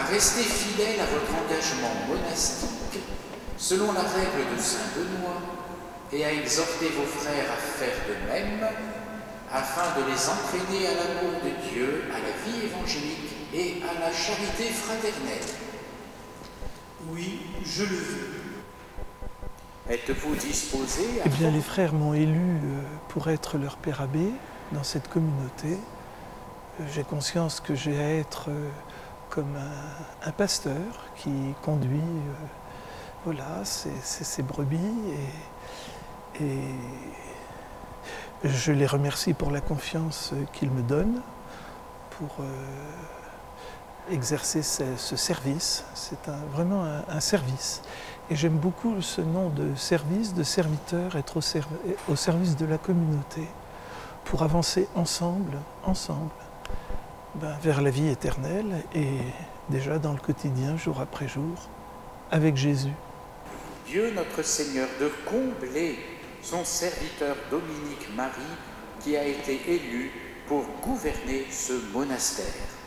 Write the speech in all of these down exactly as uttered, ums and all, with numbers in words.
rester fidèle à votre engagement monastique, selon la règle de saint Benoît, et à exhorter vos frères à faire de même, afin de les entraîner à l'amour de Dieu, à la vie évangélique et à la charité fraternelle. Oui, je le veux. Êtes-vous disposé à... Eh bien, les frères m'ont élu pour être leur père abbé dans cette communauté. J'ai conscience que j'ai à être comme un, un pasteur qui conduit euh, voilà, ses, ses, ses brebis et, et je les remercie pour la confiance qu'ils me donnent pour euh, exercer ce, ce service. C'est un, vraiment un, un service. Et j'aime beaucoup ce nom de service, de serviteur, être au, serv au service de la communauté pour avancer ensemble, ensemble, ben, vers la vie éternelle et déjà dans le quotidien, jour après jour, avec Jésus. Dieu notre Seigneur de combler son serviteur Dominique Marie qui a été élu pour gouverner ce monastère.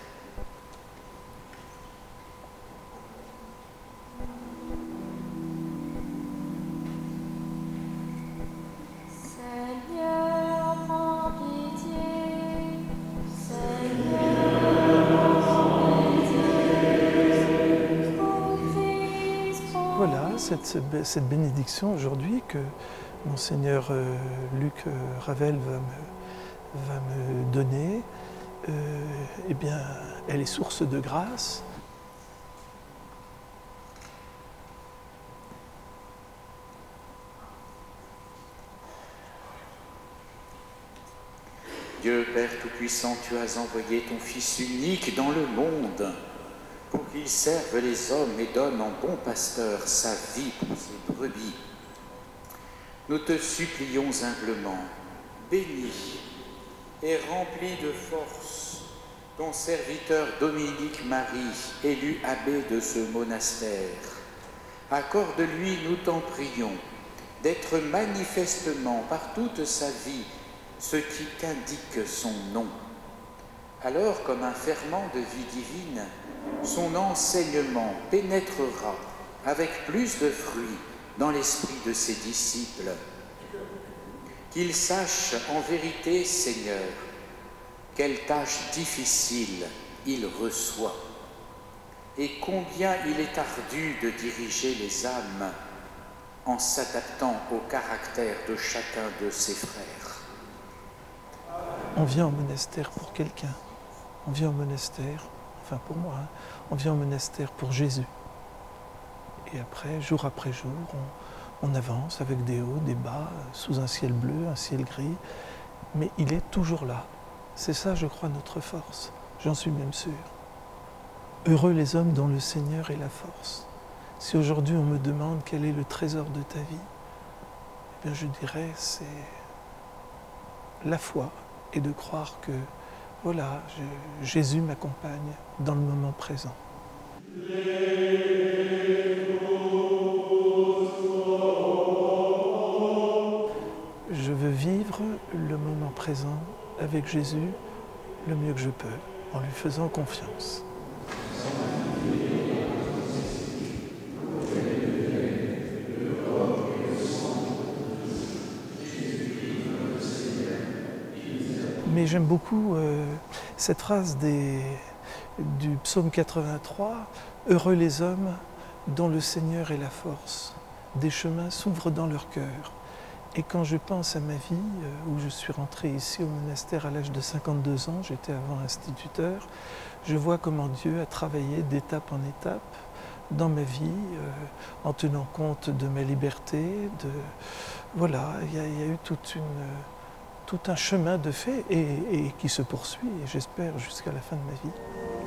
Voilà, cette, cette bénédiction aujourd'hui que Monseigneur euh, Luc euh, Ravel va me, va me donner, euh, eh bien, elle est source de grâce. Dieu Père Tout-Puissant, tu as envoyé ton Fils unique dans le monde pour qu'il serve les hommes et donne en bon pasteur sa vie pour ses brebis. Nous te supplions humblement, bénis et remplis de force ton serviteur Dominique Marie, élu abbé de ce monastère. Accorde-lui, nous t'en prions, d'être manifestement par toute sa vie ce qui qu'indique son nom. Alors, comme un ferment de vie divine, son enseignement pénétrera avec plus de fruits dans l'esprit de ses disciples. Qu'ils sachent en vérité, Seigneur, quelle tâche difficile il reçoit et combien il est ardu de diriger les âmes en s'adaptant au caractère de chacun de ses frères. On vient au monastère pour quelqu'un, on vient au monastère, enfin pour moi, hein, on vient au monastère pour Jésus. Et après, jour après jour, on, on avance avec des hauts, des bas, sous un ciel bleu, un ciel gris, mais il est toujours là. C'est ça, je crois, notre force, j'en suis même sûr. Heureux les hommes dont le Seigneur est la force. Si aujourd'hui on me demande quel est le trésor de ta vie, eh bien je dirais c'est la foi et de croire que voilà, je, Jésus m'accompagne dans le moment présent. Je veux vivre le moment présent avec Jésus le mieux que je peux, en lui faisant confiance. Mais j'aime beaucoup euh, cette phrase des, du psaume quatre-vingt-trois, « Heureux les hommes dont le Seigneur est la force, des chemins s'ouvrent dans leur cœur. » Et quand je pense à ma vie, euh, où je suis rentré ici au monastère à l'âge de cinquante-deux ans, j'étais avant instituteur, je vois comment Dieu a travaillé d'étape en étape dans ma vie, euh, en tenant compte de ma liberté. De, voilà, il y, a, il y a eu toute une... tout un chemin de fait et, et qui se poursuit, et j'espère jusqu'à la fin de ma vie.